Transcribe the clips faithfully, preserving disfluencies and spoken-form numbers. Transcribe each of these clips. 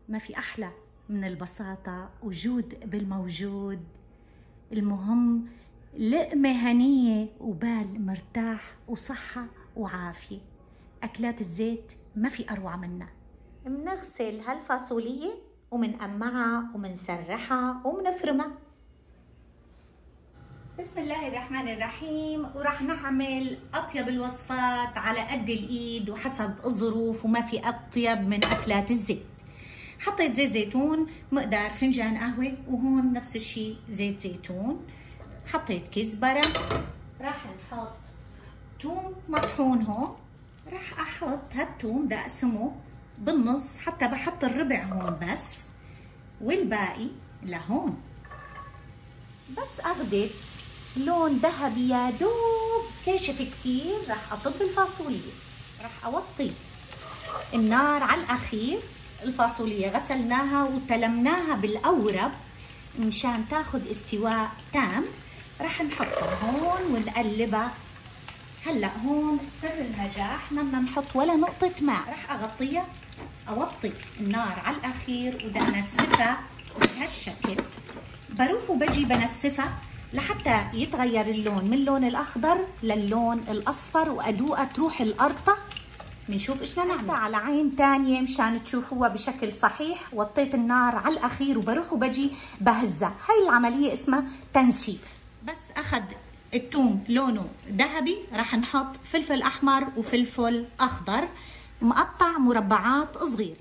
ما في أحلى من البساطة وجود بالموجود. المهم لقمة هنية وبال مرتاح وصحة وعافية. أكلات الزيت ما في أروع منها. منغسل هالفاصولية ومنقمعها ومنسرحها ومنفرمها. بسم الله الرحمن الرحيم. وراح نعمل أطيب الوصفات على قد الإيد وحسب الظروف، وما في أطيب من أكلات الزيت. حطيت زيت زيتون مقدار فنجان قهوة، وهون نفس الشيء زيت زيتون. حطيت كزبرة، راح نحط توم مطحون هون. راح أحط هالتوم ده أقسمه بالنص، حتى بحط الربع هون بس، والباقي لهون. بس أخذت لون ذهبي يا دوب كاشف كتير، راح أطب الفاصولية. راح أوطي النار على الأخير. الفاصولية غسلناها وتلمناها بالأورب مشان تاخد استواء تام. راح نحطها هون ونقلبها. هلا هون سر النجاح، ما بدنا نحط ولا نقطة ماء. راح أغطيها، أوطي النار على الأخير وبدي أنسفها بهالشكل. بروح وبجي بنسفها لحتى يتغير اللون من اللون الأخضر للون الأصفر، وأدوقها تروح القرطة. بنشوف ايش بدنا نعمل على عين تانية مشان تشوفوها بشكل صحيح. وطيت النار على الأخير وبروح وبجي بهزها. هاي العملية اسمها تنسيف. بس أخذ الثوم لونه ذهبي، راح نحط فلفل أحمر وفلفل أخضر مقطع مربعات صغيرة.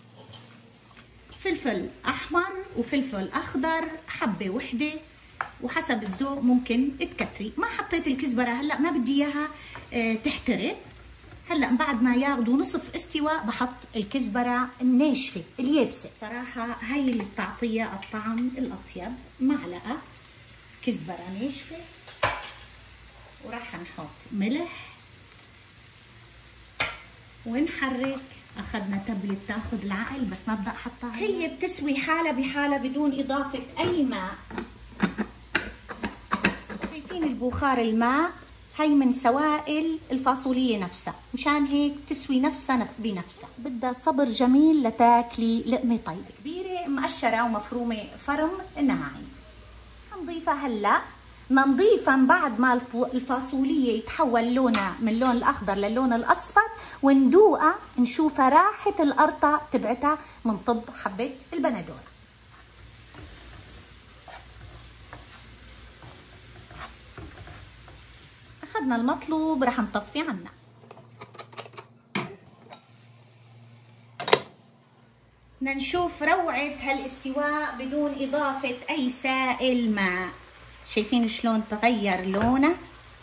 فلفل أحمر وفلفل أخضر حبة وحدة، وحسب الذوق ممكن تكتري. ما حطيت الكزبرة هلا، ما بدي إياها اه تحترق. هلا بعد ما ياخذوا نصف استواء بحط الكزبرة الناشفة اليابسة. صراحة هاي اللي بتعطيها الطعم الأطيب. معلقة كزبرة ناشفة، وراح نحط ملح ونحرك. اخذنا تبله بتاخذ العقل، بس ما بدي احطها. هي بتسوي حالها بحالها بدون اضافه اي ماء. شايفين البخار الماء؟ هي من سوائل الفاصوليه نفسها، مشان هيك تسوي نفسها بنفسها. بدها صبر جميل لتاكلي لقمه طيبه كبيره مقشره ومفرومه فرم ناعم. حنضيفها هلا. بدنا نضيفها بعد ما الفاصوليه يتحول لونها من اللون الاخضر للون الاصفر، وندوقها نشوفها راحه القرطه تبعتها من طب حبه البندوره. اخذنا المطلوب، رح نطفي عنا. بدنا نشوف روعه هالاستواء بدون اضافه اي سائل ماء. شايفين شلون تغير لونه؟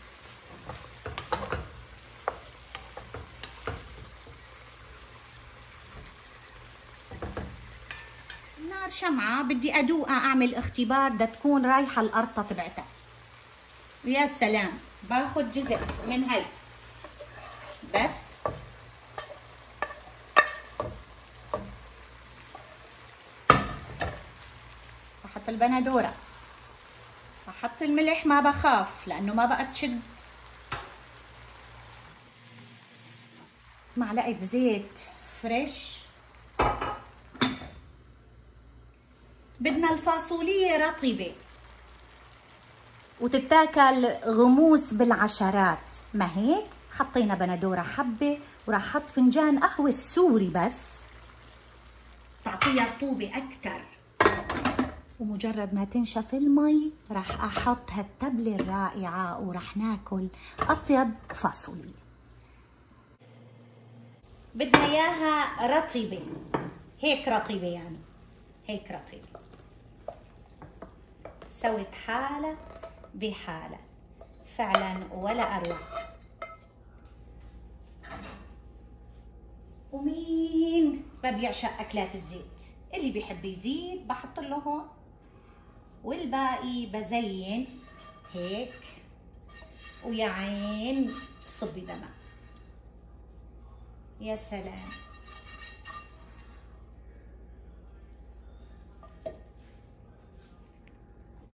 النار شمعة، بدي أدوقها أعمل اختبار، بدها تكون رايحة القرطة تبعتها. ويا سلام، باخد جزء من هاي بس. بحط البندورة، بحط الملح، ما بخاف لأنه ما بقى تشد. معلقة زيت فريش. بدنا الفاصولية رطبة وتتاكل غموس بالعشرات، ما هيك؟ حطينا بندورة حبة، وراح احط فنجان قهوة السوري بس تعطيها رطوبة أكتر. ومجرد ما تنشف المي راح احط هالتبلة الرائعة، وراح ناكل اطيب فاصوليا. بدنا اياها رطبة، هيك رطبة يعني، هيك رطبة. سوت حالة بحالة فعلا ولا اروع. ومين ما بيعشق اكلات الزيت؟ اللي بيحب يزيد بحط له هون، والباقي بزين هيك. ويا عين صبي دمع. يا سلام.